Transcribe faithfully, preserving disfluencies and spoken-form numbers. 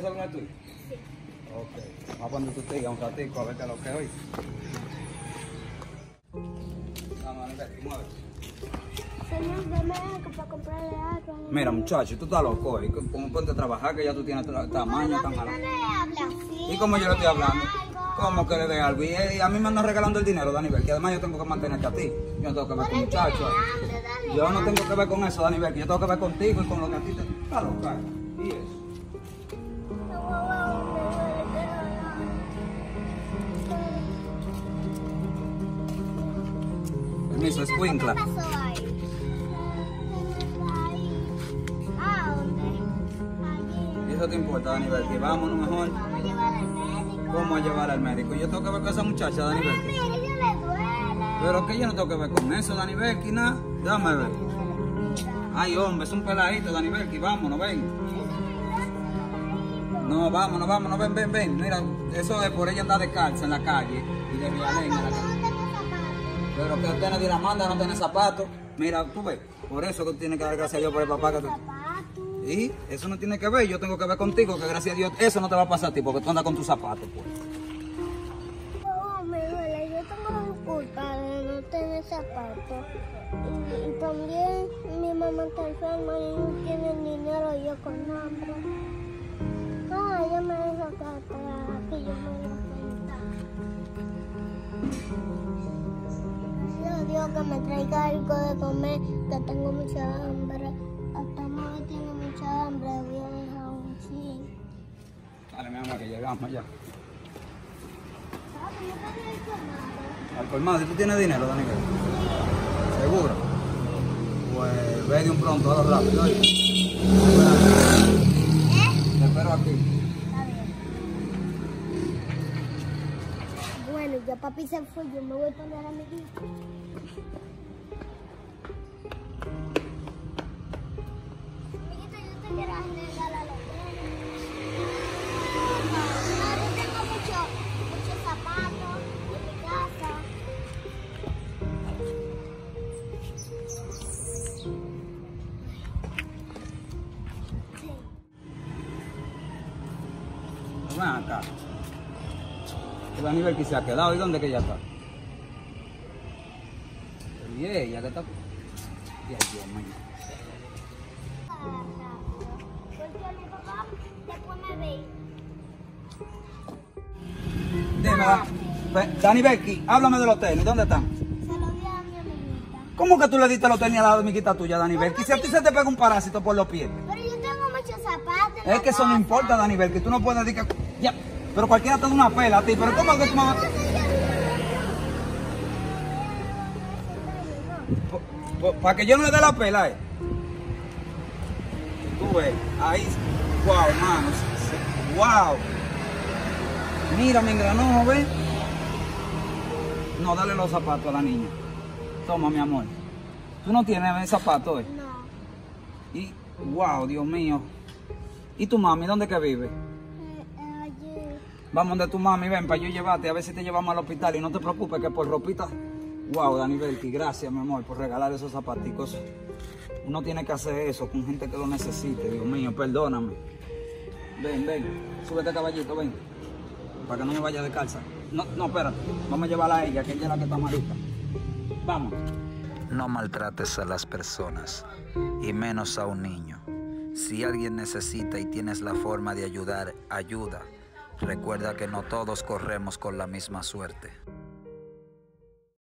¿Ese celular es tuyo? Sí. Ok. Vamos a poner tu tía un ratico a ver qué es lo que es hoy. Vamos a ver, mueve. Señor, dame algo para comprarle algo. Mira, muchacho, tú estás loco, ¿eh? Como ponte a trabajar, que ya tú tienes tra- tamaño, tan malo. No le habla así. ¿Y cómo yo le estoy hablando? Algo. ¿Cómo que le dé algo? Y, eh, a mí me andan regalando el dinero, Danibel, que además yo tengo que mantenerte a ti. Yo no tengo que ver con muchachos. Hambre, dale. Yo no tengo que ver con eso, Danibel, que yo tengo que ver contigo y con lo que a ti te... Está loca. ¿Y eso? No, no, no, me duele, pero no. Permiso, escuincla. ¿Qué pasó ahí? ¿A dónde? Allí. ¿Y eso te importa, Danibel? Que vámonos mejor. Vamos a llevar al médico. ¿Cómo a llevar al médico? Yo tengo que ver con esa muchacha, Pero Danibel. mire, yo le duele. Pero que yo no tengo que ver con eso, Danibel, que nada. Déjame ver. Ay, hombre, es un peladito, Danibel, que vámonos, ven. No, vámonos, vámonos, ven, ven, ven. Mira, eso es por ella andar descalza en la calle y de realenga en la calle. Pero que usted nadie la manda, no tiene zapatos. Mira, tú ves, por eso que tú tienes que dar gracias a Dios por el papá que tú... Y eso no tiene que ver, yo tengo que ver contigo, que gracias a Dios eso no te va a pasar a ti, porque tú andas con tus zapatos, pues. Oh, me duele, yo tengo la culpa de no tener zapatos. Y, y también mi mamá está enferma y no tiene dinero y yo con hambre. Ah, ella me deja acá atrás, que yo me la cuenta. Yo digo que me traiga algo de comer, que tengo mucha hambre. Hasta mamá tiene mucha hambre, voy a dejar un chin. Dale, mi amor, que llegamos ya. Ah, ¿cómo te has hecho nada? Al colmado, si tú tienes dinero, Danibel. ¿Seguro? Pues ve de un pronto, ahora rápido. ¿Eh? Te espero aquí. Está bien. Bueno, ya papi se fue, yo me voy a poner a mi hija. Amiguita, yo te quiero regalar los trenes. No, yo tengo mucho- muchos zapatos en mi casa. Sí. Pues ven acá. El Danibel que se ha quedado, ¿y dónde que ella está? Y ella que está... Ay, Dios mío. Porque mi papá después me ve. Dime, Da- Pe- Danibel, háblame del hotel, ¿y dónde están? Se lo di a mi amiguita. ¿Cómo que tú le diste el hotel ni a la amiguita tuya, Danibel? Que si a ti se te pega un parásito por los pies. Pero yo tengo muchos zapatos. en Es la que eso no casa. importa, Danibel, que tú no puedes decir que... Ya, pero cualquiera te da una pela a ti, pero ¿cómo que tu mamá... Para que yo no le dé la pela, eh. Tú ves, ahí... Wow, hermano. Wow. Mira, me engranó, ¿ves? No, dale los zapatos a la niña. Toma, mi amor. Tú no tienes zapatos, eh. No. Y, wow, Dios mío. ¿Y tu mami, dónde que vive? Eh, eh, allí. Vamos donde tu mami, ven, para yo llevarte, a ver si te llevamos al hospital. Y no te preocupes que por ropita... Wow, Danibelki, gracias, mi amor, por regalar esos zapaticos. Uno tiene que hacer eso con gente que lo necesite, Dios mío, perdóname. Ven, ven, súbete caballito, ven. Para que no me vaya de calza. No, no, espérate, vamos a llevarla a ella, que ella es la que está malita. Vamos. No maltrates a las personas, y menos a un niño. Si alguien necesita y tienes la forma de ayudar, ayuda. Recuerda que no todos corremos con la misma suerte.